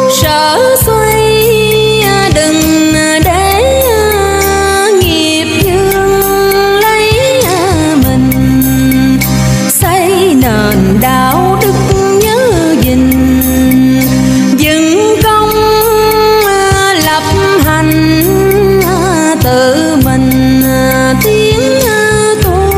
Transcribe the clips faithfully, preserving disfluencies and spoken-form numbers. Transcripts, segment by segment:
Sở xoay đừng để nghiệp dương lấy mình, xây nền đạo đức nhớ gìn, dựng công lập hành tự mình tiến tu,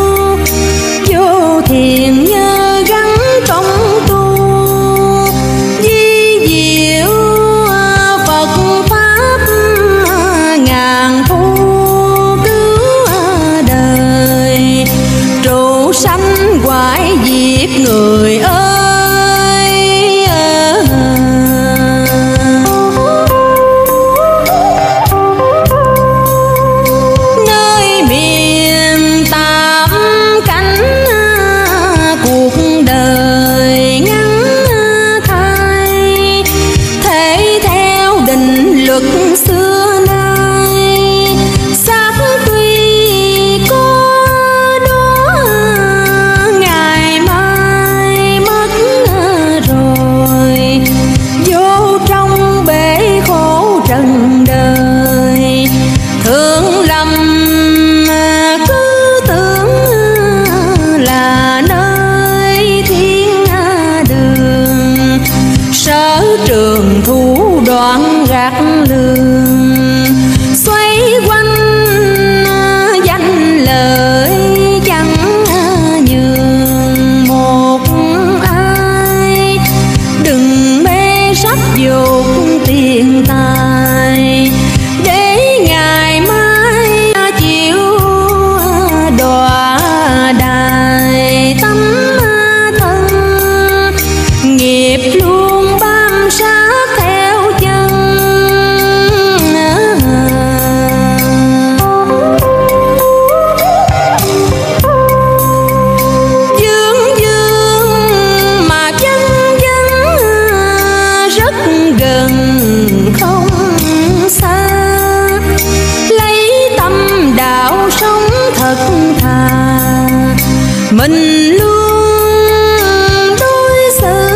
vô thiền nhớ gắn công tu, di diệu Phật pháp ngàn thu cứu đời, trụ sanh hoại diệt người ơi. Nơi miền tam cánh cuộc đời ngắn thay, thể theo định luật xưa nay, xác tuy có đó ngày mai mất rồi, vô trong bể khổ trần đời, thương lầm cứ tưởng là nơi thiên đường, sở trường thủ đoạn gạt lường, xoay quanh danh lợi chẳng nhường một ai, đừng mê sắc dục tiền tài, để ngày mai chịu đọa đài tâm thân, nghiệp luôn bám sát theo chân. Dương dương mà chân chân rất gần không xa, lấy tâm đạo sống thật thà, mình luôn đối xử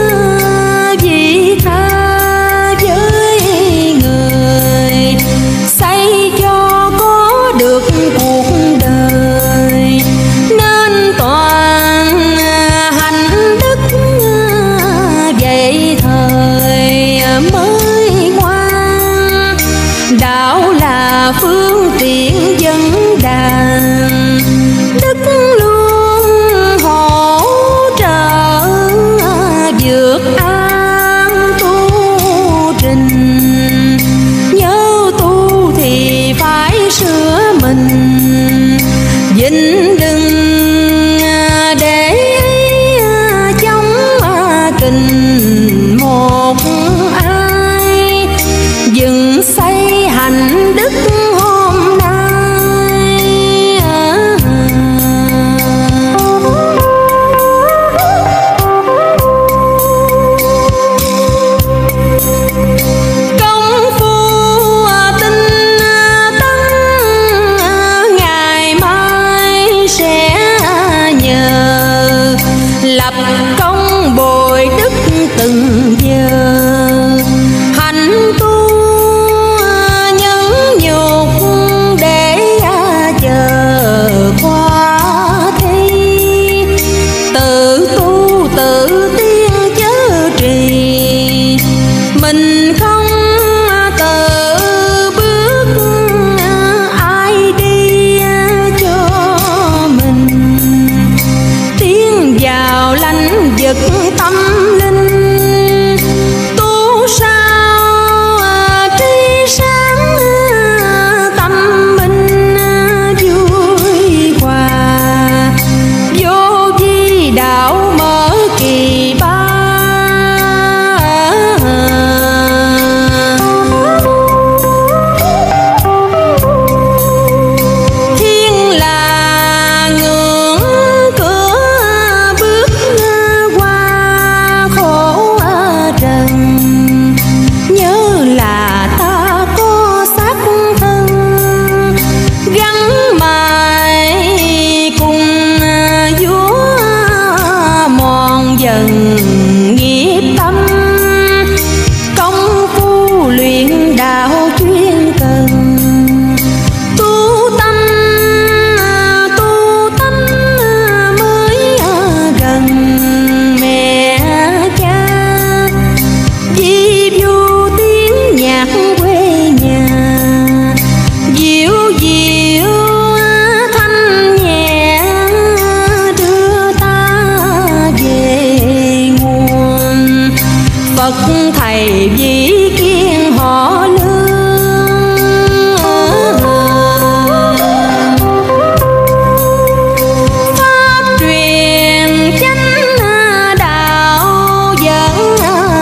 vị tha với người, xây cho có được cuộc đời, nên toàn hành đức vậy thời mới ngoan, đạo là phương tiện dẫn đàn, đức luôn hỗ trợ vượt an tu trình, nhớ tu thì phải sửa mình, vĩnh đừng để chống kình một ai, dừng xây hành đức hôm nay. Công phu tinh tấn ngày mai sẽ nhờ, lập công bồi đức từng giờ, hành tu nhẫn nhục để chờ qua thi, tự tu tự tiên chớ trì, mình không tự bước ai đi cho mình, tiến vào lãnh vực tâm linh, tu sao trí sáng tâm minh vui hòa, vô vi đạo mở kỳ ba. thầy Vĩ Kiên họ Lương. Pháp truyền chánh đạo dẫn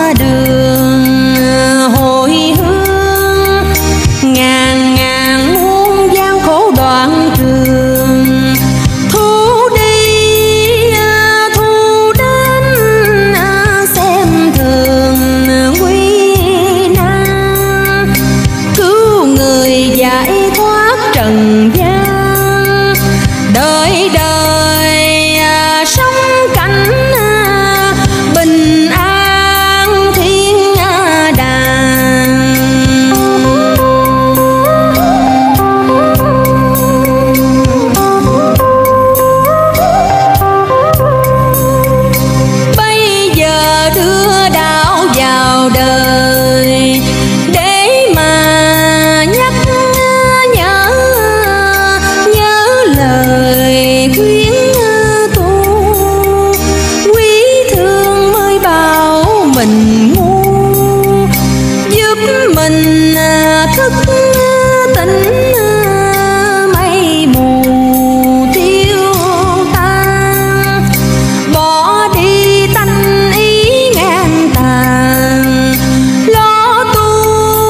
đường hồi hương, ngàn ngàn muôn gian khổ đoạn trường. Thu đi thu đến xem thường quy nan, cứu người giải thoát trần gian. Đời đời sống cảnh bình an thiên đàng. Bây giờ đưa đạo vào đời để mà nhắc nhớ nhớ lời khuyên tu. Quý thương mới bảo mình ngu, giúp mình thức tỉnh mây mù tiêu tan. Bỏ đi tanh ý ngang tàn, lo tu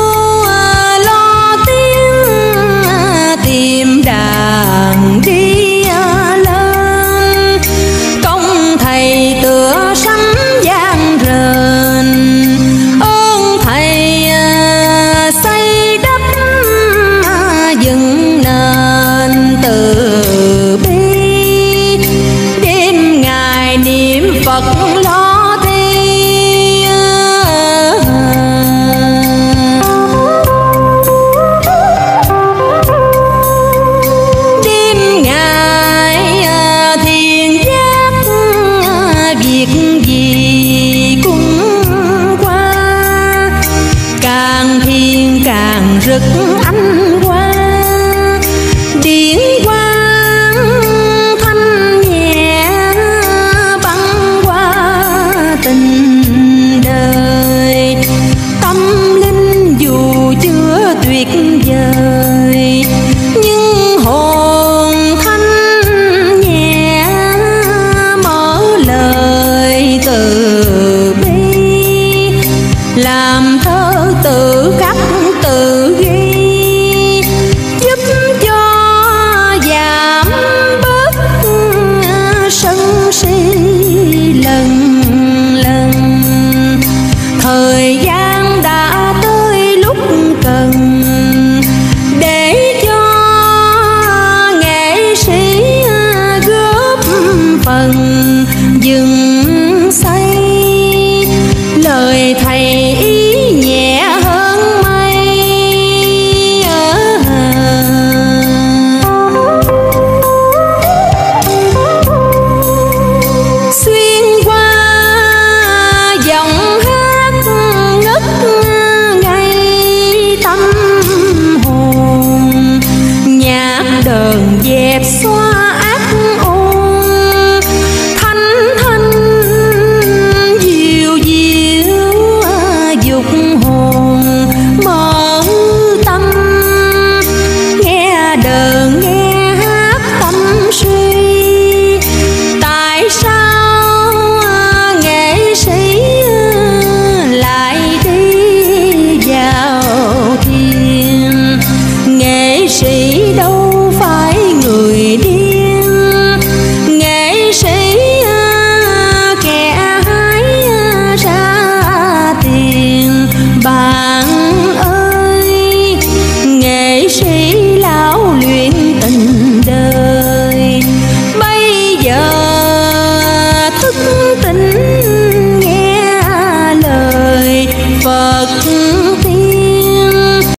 lo tiếng tìm đàn đi lên. Công thầy tựa sấm vang rền, ơn thầy xây đắp dựng nền từ bi. Đêm ngày niệm Phật lo thi, đêm ngày thiền giác. Việc gì cũng qua, càng thiền càng rực ánh quang. Điển quang thanh nhẹ băng qua tình đời. Tâm linh dù chưa tuyệt vời, nhưng hồn thanh nhẹ mở lời từ bi. Làm thơ tự khắc tự ghi, giúp cho giảm bớt sân si lần lần. Thời gian đã tới lúc cần để cho nghệ sĩ góp phần dừng xây. Lời thầy ý nhẹ hơn mây, xuyên qua dòng hát ngất ngây tâm hồn. Nhạc đờn dẹp xóa ác ôn, thanh thanh dịu dịu dục hồn mở tâm. Nghe đờn nghe hát tâm suy, tại sao nghệ sĩ lại đi vào thiền. Nghệ sĩ đâu phải người điên, nghệ sĩ kẻ hái ra tiền. Bạn ơi, nghệ sĩ lão luyện tình đời. Bây giờ thức tỉnh nghe lời Phật